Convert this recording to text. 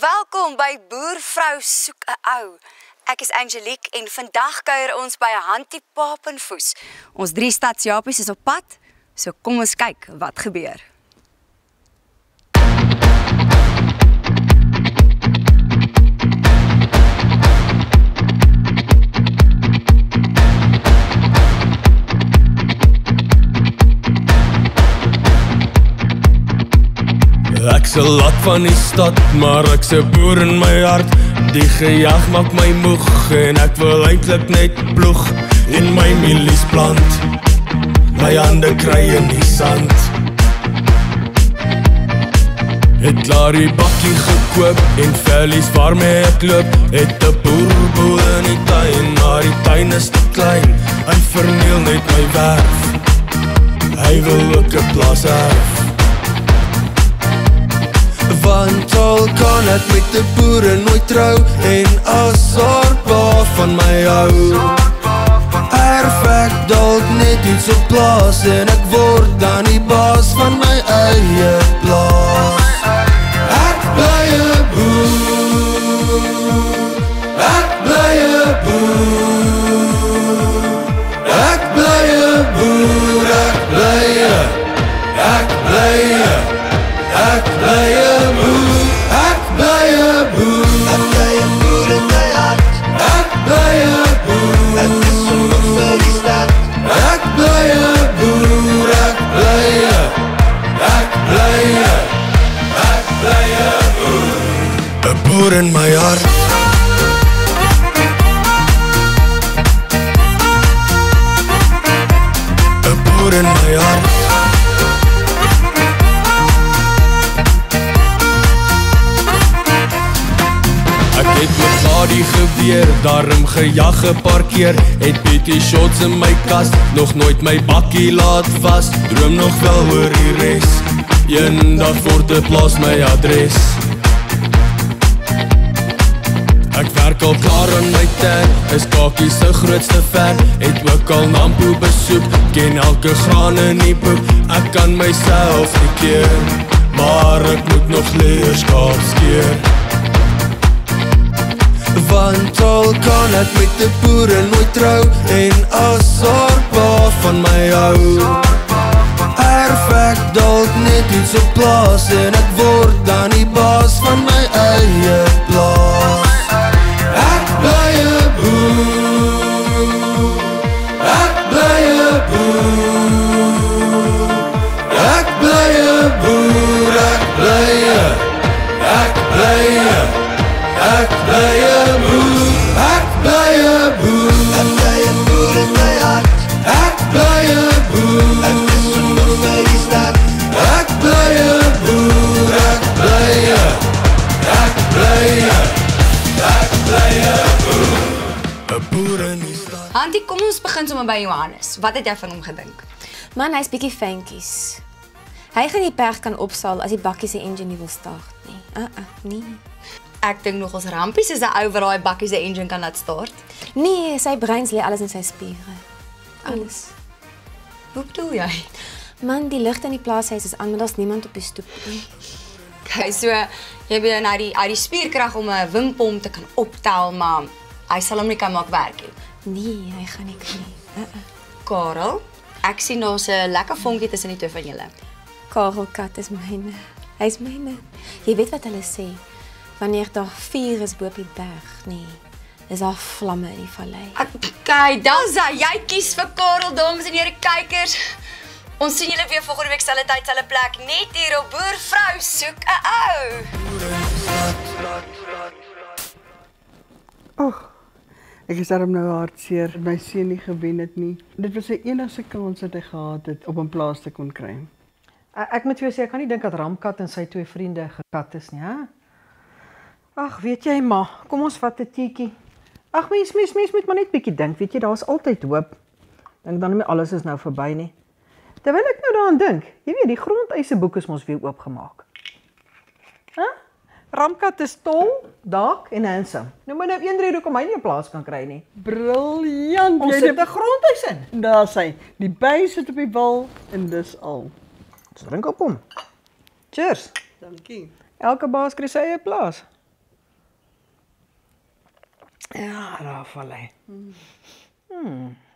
Welkom by Boervrou soek 'n ou. Ek is Angelique en vandag kuier ons by Hantie Papenfoes. Ons 3 stadsjapies is op pad, so kom ons kyk wat gebeur. Ek's 'n lad van die stad, maar ek's 'n boer in my hart. Die gejag maak my moeg en ek wil eintlik net ploeg en my mielies plant. My hande kry in die sand. Het klaar die bakkie gekoop en vellies waarmee ek loop. Het 'n boerboel in die tuin, maar die tuin is te klein. Hy verniel net my werf. Hy wil ook 'n plaas erf. Want al kan ek met die boere nooit trou en as haar pa van my hou, erf ek dalk net iets op plaas en ek word dan die baas van my eie plaas. Ek bly 'n boer, ek bly 'n boer, ek bly 'n boer, ek bly 'n boer, ek bly 'n boer in my hart. Ek bly 'n boer, ek is so lief vir die stad. Ek bly 'n boer, ek bly 'n boer in my hart. Een boer in my hart. Het met Gadi gebeur, daarom gejag 'n paar keer. Het PT shots in my kas, nog nooit my bakkie laat was. Droom nog wel oor die res, eendag word 'n plaas my adres. Ek werk al klaar aan my tan, is Kakie se grootste fan. Het ook al Nampo besoek, ken elke graan in die boek. Ek kan myself nie keer, maar ek moet nog leer skaap skeer. Want al kan ek met die boere nooit trou en as haar pa van my hou, erf ek dalk net iets op plaas en ek word dan die baas van my eie plaas. Ek bly 'n boer, ek bly 'n boer, ek bly 'n boer, ek bly 'n boer, ek bly 'n boer, ek bly 'n boer in my hart. Ek bly 'n boer, ek is so lief vir die stad. Ek bly 'n boer, ek bly 'n boer in die stad. Hantie, kom ons begin sommer by Johannes. Wat het jy van hom gedink? Man, hy's bietjie fynkies. Hy gaan die perd kan opsaal as die bakkie se engine nie wil start nie. Nee. Ek dink nog ons Rampies is 'n ou wat daai bakkie se engine kan laat start. Nee, sy breins lê alles in sy spiere. Alles. Hoe bedoel jy? Man, die ligte in die plaashuis is aan, maar daar's niemand op die stoep nie. Okay, so jy het nou die spierkrag om 'n wingpomp te kan optel, maar hy sal hom nie kan maak werk nie. Nee, hy gaan nie kan nie. Karel, ek sien daar's 'n lekker vonkie tussen die twee van julle. Karel kat is myne. Hy's myne. Jy weet wat hulle sê? Wanneer daar vuur is bo op die berg, nee, is daar vlamme in die vallei. Okay, dan jy kies vir Karel, dames en here kykers. Ons sien julle weer volgende week selfde tyd, selfde plek, net hier op Boervrou soek 'n ou. Ag, ek is daarom nou hartseer. My seun nie gewen het nie. Dit was sy enigste kans wat hy gehad het op 'n plaas te kon kry. Ek moet vir jou sê, ek kan nie dink dat Ramkat en sy 2 vriende gekat is nie, hè? Ag, weet jy ma, kom ons vat 'n teetjie. Ag, mens moet maar net bietjie dink, weet jy, daar's altyd hoop. Dink dan nie alles is nou verby nie. Terwyl ek nou daaraan dink, jy weet, die grondeiseboek is mos weer oopgemaak. Hæ? Ramkat is tol, dak en handsome. Nou maar nou een rede hoekom hy nie 'n plaas kan kry nie. Briljant! Ons sit 'n grondhuis in. Daar sy. Die by sit op die wal en dis al. Ons drink op hom. Cheers. Dankie. Elke baas kry sy eie plaas. Ja, daar val hy.